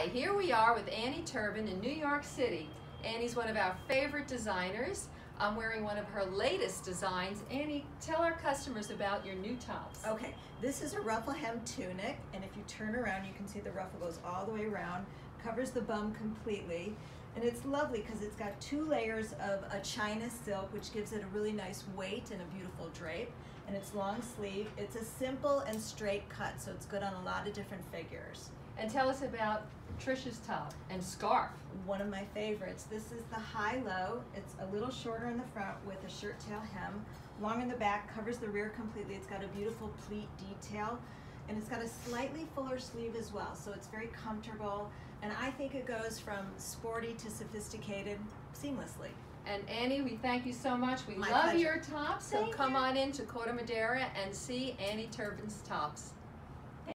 Hi, here we are with Annie Turbin in New York City. Annie's one of our favorite designers. I'm wearing one of her latest designs. Annie, tell our customers about your new tops. Okay, this is a ruffle hem tunic, and if you turn around you can see the ruffle goes all the way around, covers the bum completely, and it's lovely because it's got 2 layers of a China silk, which gives it a really nice weight and a beautiful drape, and it's long sleeve. It's a simple and straight cut, so it's good on a lot of different figures. And tell us about Trish's top and scarf. One of my favorites. This is the high-low. It's a little shorter in the front with a shirt tail hem, long in the back, covers the rear completely. It's got a beautiful pleat detail, and it's got a slightly fuller sleeve as well, so it's very comfortable, and I think it goes from sporty to sophisticated seamlessly. And Annie, we thank you so much. We My love pleasure. your tops, so come on in to Corte Madera and see Annie Turbin's tops.